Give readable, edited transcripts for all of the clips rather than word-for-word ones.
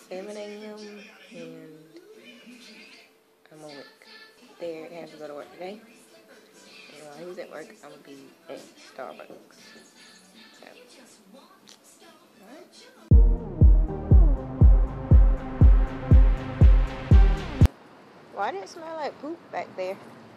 7 a.m. and I'm awake. Derek has to go to work today. And while he's at work, I'm going to be at Starbucks. So, alright. Why did it smell like poop back there?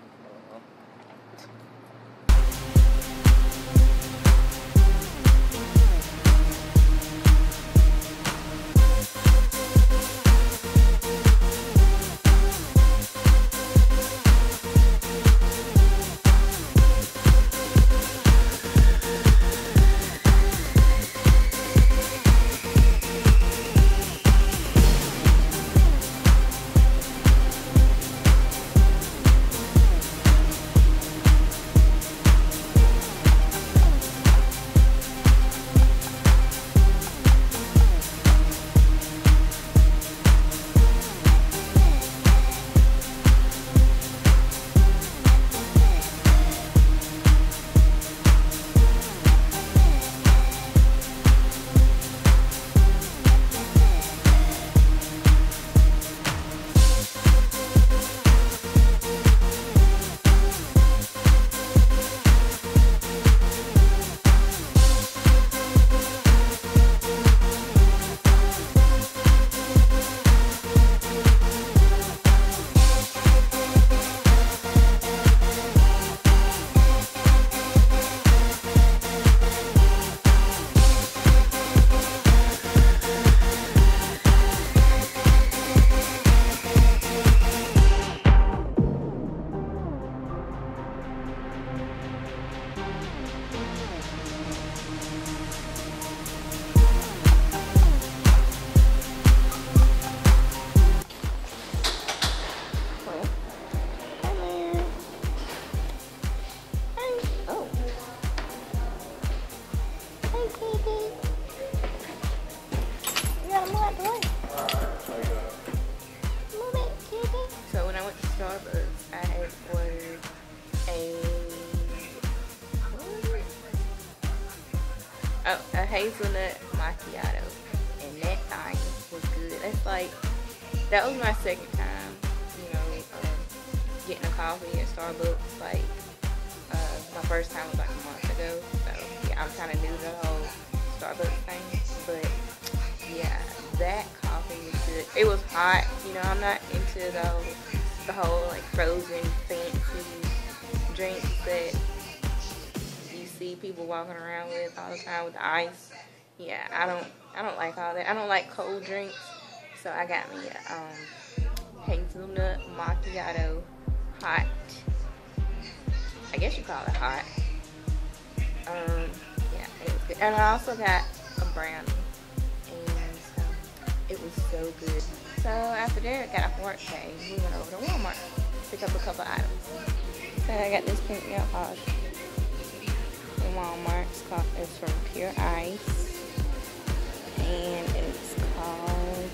So when I went to Starbucks, I had ordered a Hazelnut Macchiato, and that thing was good. That's like, that was my second time, you know, getting a coffee at Starbucks. Like, my first time was like a month ago, so yeah, I'm kind of new to the whole Starbucks thing, but yeah, that coffee was good. It was hot, you know, I'm not into the whole like frozen fancy drinks that you see people walking around with all the time with the ice. Yeah, I don't like all that. I don't like cold drinks, so I got me a Hazelnut Macchiato hot. I guess you call it hot. Yeah, it was good. And I also got a brownie, and it was so good. So after Derek got off work today, we went over to Walmart to pick up a couple items. So I got this pink milk pod from Walmart. It's from Pure Ice, and it's called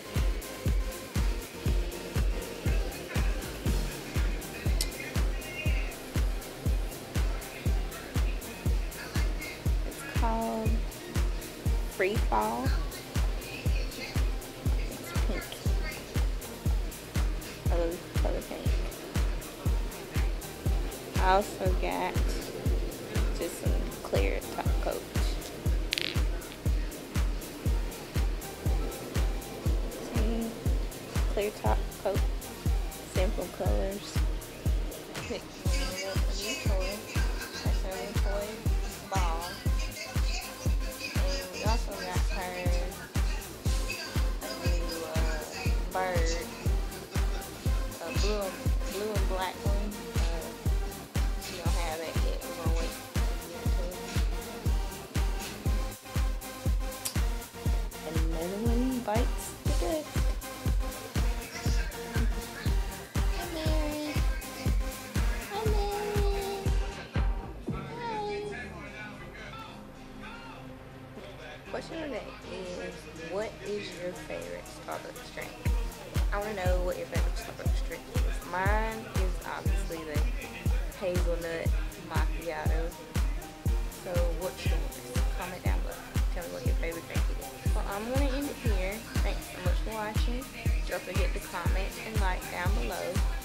Free Fall. It's pink. I love the color pink. I also got just some clear top coat. Some clear top coat. Simple colors. Pick me up a new toy. That's a new toy ball. And we also got her a new bird. A blue and black one. She don't have that yet. We're gonna wait a year or two. Another one bites the dust. Hi Mary. Hi Mary. Hi. Question of the day is, what is your favorite Starbucks drink? I want to know what your favorite Starbucks drink is. Mine is obviously the Hazelnut Macchiato. So what's yours? Comment down below. Tell me what your favorite drink is. Well, I'm going to end it here. Thanks so much for watching. watching. Don't forget to comment and like down below.